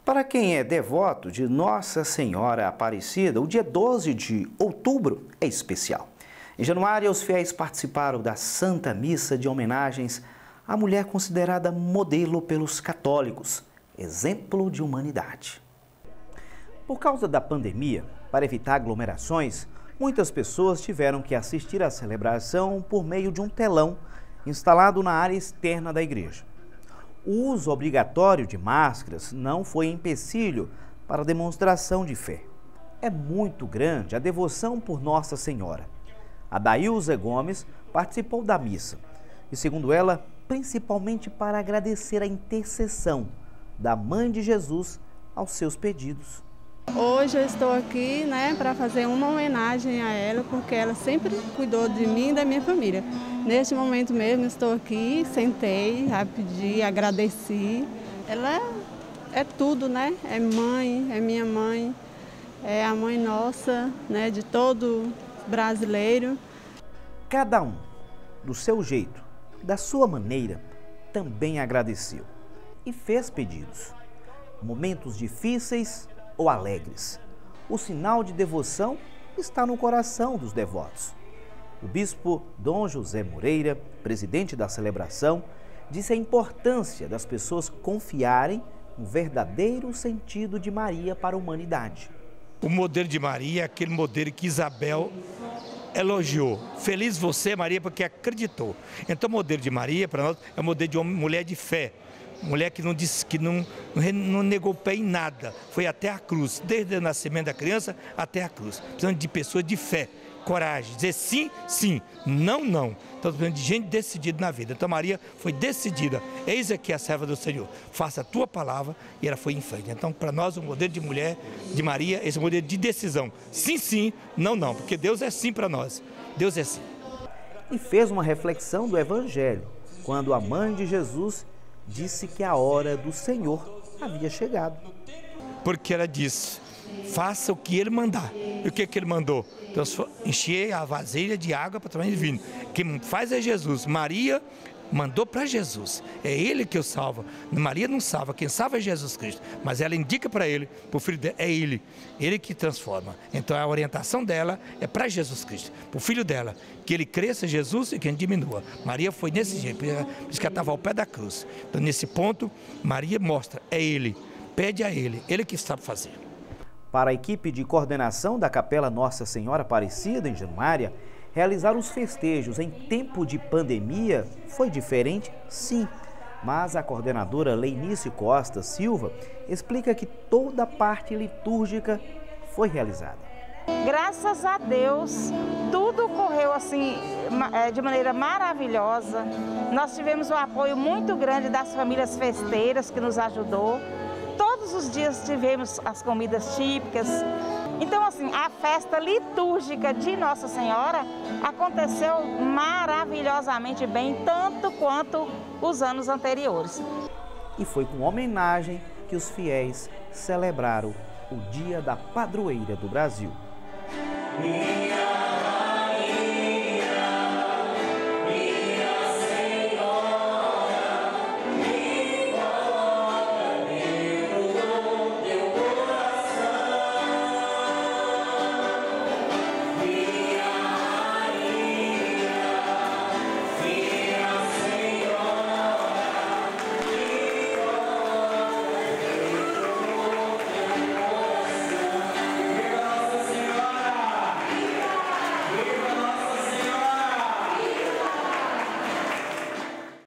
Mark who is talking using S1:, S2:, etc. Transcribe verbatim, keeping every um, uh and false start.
S1: Para quem é devoto de Nossa Senhora Aparecida, o dia doze de outubro é especial. Em Januária, os fiéis participaram da Santa Missa de homenagens à mulher considerada modelo pelos católicos, exemplo de humanidade. Por causa da pandemia, para evitar aglomerações, muitas pessoas tiveram que assistir à celebração por meio de um telão instalado na área externa da igreja. O uso obrigatório de máscaras não foi empecilho para a demonstração de fé. É muito grande a devoção por Nossa Senhora. A Daílza Gomes participou da missa e, segundo ela, principalmente para agradecer a intercessão da Mãe de Jesus aos seus pedidos.
S2: Hoje eu estou aqui, né, para fazer uma homenagem a ela, porque ela sempre cuidou de mim e da minha família. Neste momento mesmo estou aqui, sentei, rapidinho, agradeci. Ela é, é tudo, né? É mãe, é minha mãe, é a mãe nossa, né, de todo brasileiro.
S1: Cada um, do seu jeito, da sua maneira, também agradeceu e fez pedidos. Momentos difíceis ou alegres. O sinal de devoção está no coração dos devotos. O bispo Dom José Moreira, presidente da celebração, disse a importância das pessoas confiarem no verdadeiro sentido de Maria para a humanidade.
S3: O modelo de Maria é aquele modelo que Isabel elogiou. Feliz você, Maria, porque acreditou. Então o modelo de Maria, para nós, é o modelo de uma mulher de fé. Mulher que não disse, que não, não negou pé em nada, foi até a cruz, desde o nascimento da criança até a cruz. Precisamos de pessoas de fé, coragem, dizer sim, sim, não, não. Estamos precisando de gente decidida na vida. Então Maria foi decidida, eis aqui a serva do Senhor, faça a tua palavra, e ela foi em frente. Então para nós o modelo de mulher, de Maria, esse modelo de decisão, sim, sim, não, não, porque Deus é sim para nós, Deus é sim.
S1: E fez uma reflexão do Evangelho, quando a mãe de Jesus disse que a hora do Senhor havia chegado.
S3: Porque ela disse, faça o que ele mandar. E o que, que ele mandou? Então, encher a vasilha de água para tomar vinho. Quem faz é Jesus. Maria mandou para Jesus. É ele que o salva. Maria não salva, quem salva é Jesus Cristo. Mas ela indica para ele, para o filho dela, é ele. Ele que transforma. Então a orientação dela é para Jesus Cristo, para o filho dela. Que ele cresça Jesus e quem diminua. Maria foi nesse jeito, por isso que ela estava ao pé da cruz. Então nesse ponto, Maria mostra, é ele. Pede a ele, ele que sabe fazer.
S1: Para a equipe de coordenação da Capela Nossa Senhora Aparecida, em Januária, realizar os festejos em tempo de pandemia foi diferente, sim. Mas a coordenadora Leinice Costa Silva explica que toda a parte litúrgica foi realizada.
S4: Graças a Deus, tudo correu assim de maneira maravilhosa. Nós tivemos um apoio muito grande das famílias festeiras que nos ajudou. Todos os dias tivemos as comidas típicas. Então, assim, a festa litúrgica de Nossa Senhora aconteceu maravilhosamente bem, tanto quanto os anos anteriores.
S1: E foi com homenagem que os fiéis celebraram o Dia da Padroeira do Brasil.